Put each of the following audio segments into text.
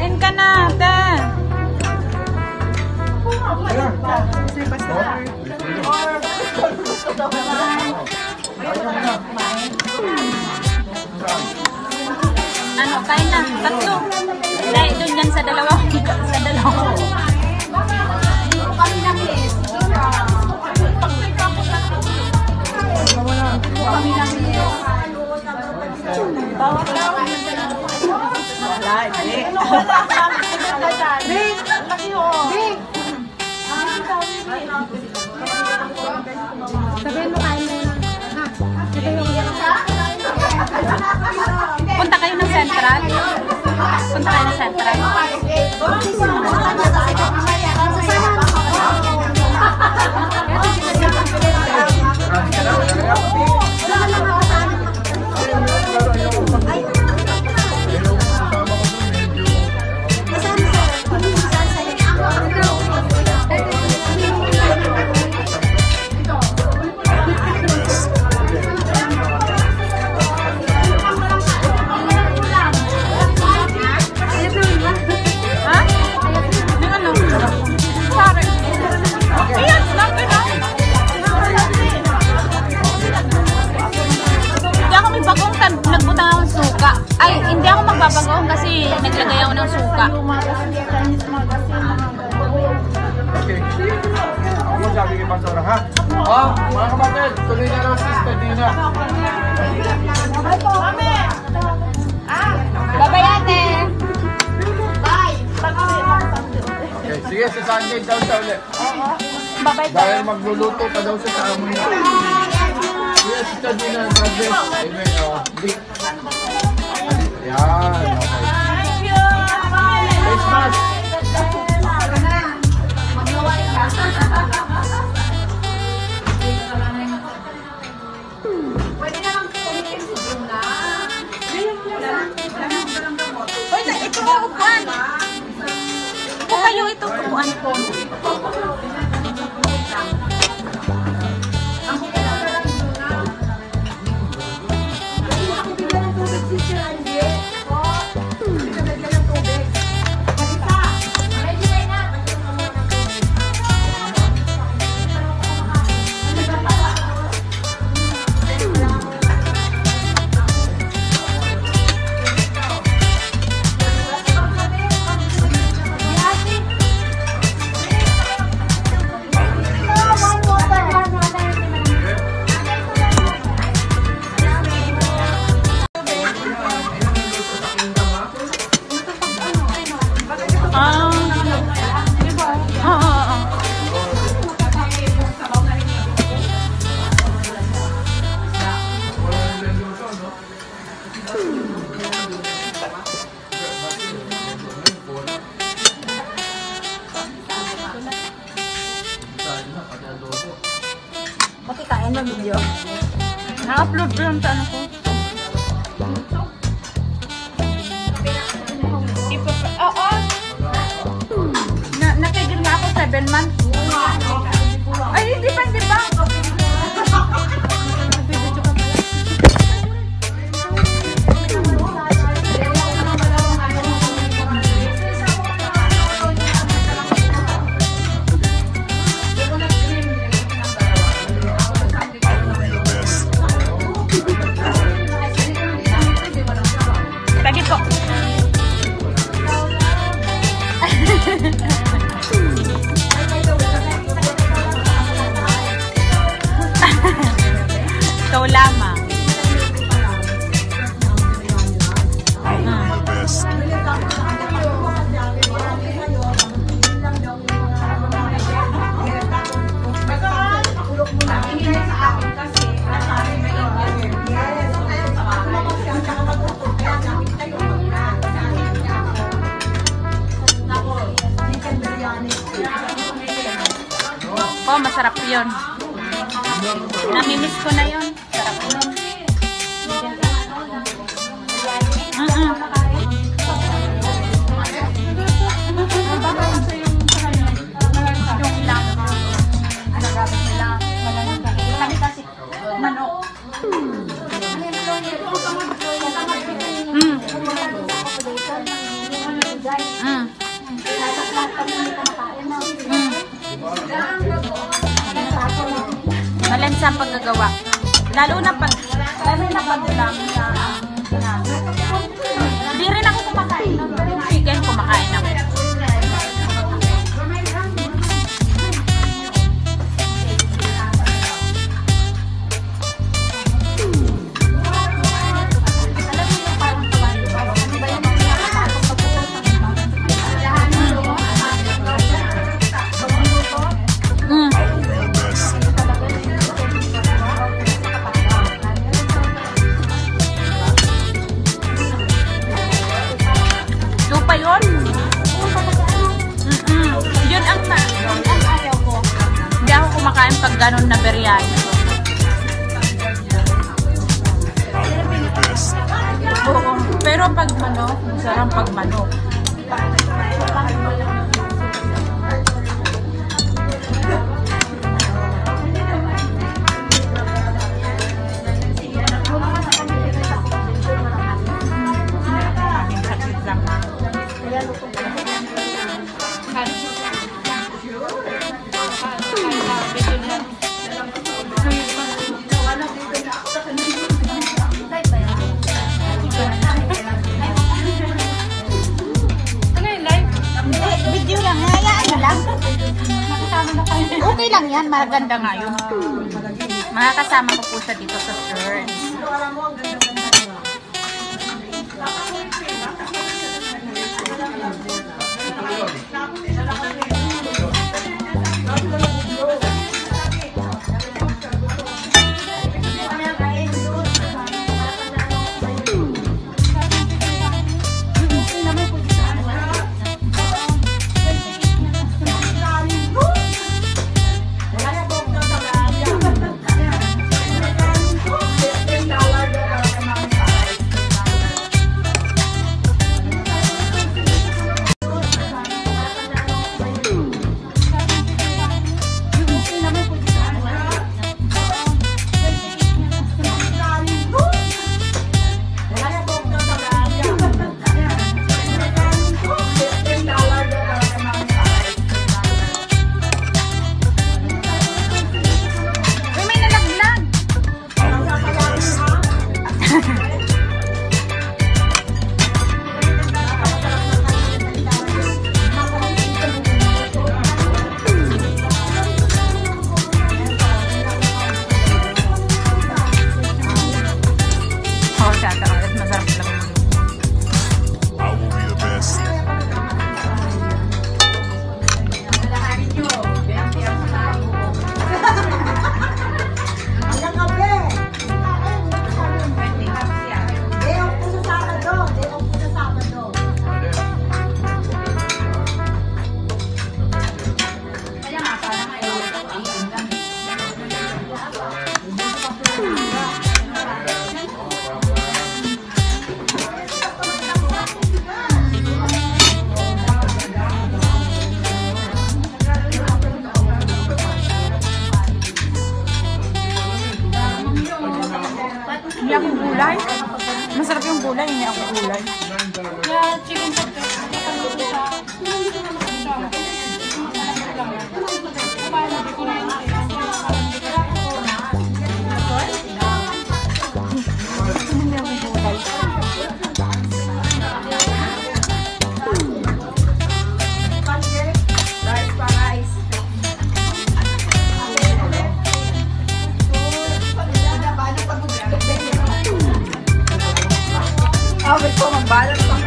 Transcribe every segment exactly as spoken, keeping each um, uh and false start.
Kain ka na, ate. Ano, kain na. Tatlo. Dahil doon yan sa dalawa. Sa dalawa. Kami namin. Kami namin. Bawat lang. Wala, hindi. Big! Big! Sabihin mo kain mo na. Punta kayo ng Central? Punta kayo ng Central? Ay, hindi ako magbabagoong kasi naglagay ako ng suka. Okay. Ako sabi kay Pastora, ha? Oh, mga kapatid, tuloy na lang sis Tadina. Bye-bye, ate. Bye. Okay, sige, sa Sunday daw siya ulit. Bye-bye, ate. Dahil magluluto pa daw siya sa amin. Sige, sis Tadina, God bless. Amen. Oh, di. Yan, okay. Thank you. Christmas! Pwede na lang kumitin si Juna. Hoy, ito mo upuan. Ito kayo, ito upuan ko. Pati kain mo video. Na-upload ko yung ano ko. Oo. Na Napigil nga ako seven months. Ay, hindi pa, hindi pa. Lagi po. Ikaw lamang. Oh, masarap yun. Namimiss ko na yun. Sarap yun. Uh-uh. Yung lang. Nagamit nila. Kami kasi manok. Mm. challenge sa paggagawa. Lalo na pag, lalo na pag lang sa, na, hindi rin ako kumakain nun, pero yung chicken kumakain ako. Pag ganun na biryani. Oo, pero pag manok, masarap pag manok. Okay lang yan, maganda nga yun. Makakasama ko po siya dito sa church. Hindi ako gulay. Masarap yung gulay, hindi ako gulay. Yeah, chicken sa Awit ko, magbalot pa.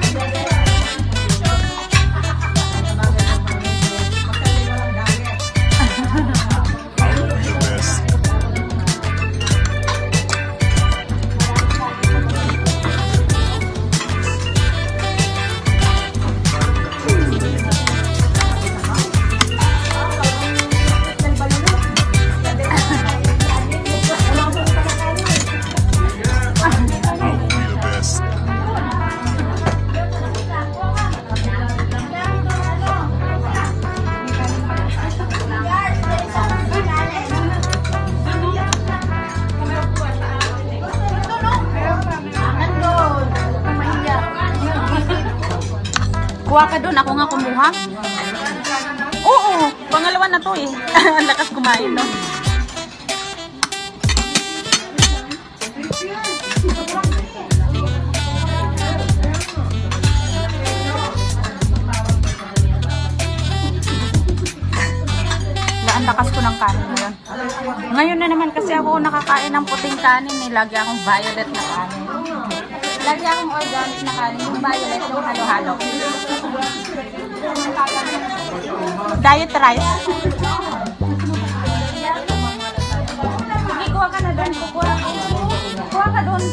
Kuha ka doon, ako nga kumuha. Oo, pangalawa na to eh. Ang lakas kumain, no? ako nakakain ng puting kanin eh. Lagi akong violet na kanin. Lagi akong organic na kanin. Yung violet, yung halo-halo. Diet rice. Sige, kuha ka na doon. Kuha, kuha ka doon.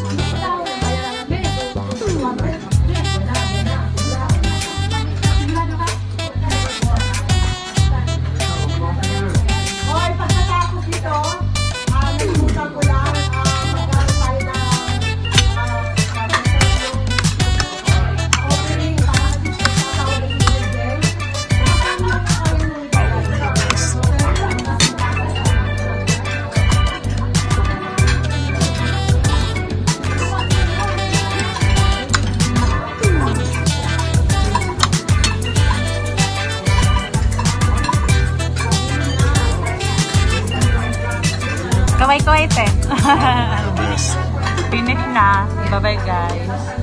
Hoy, pagkatapos ito, ah, nagpunta ko lang, ah, magkakaroon tayo ng, ah, opening, para dito sa Tawag Day. Kaway-kaway, te. Finish na. Bye-bye, guys.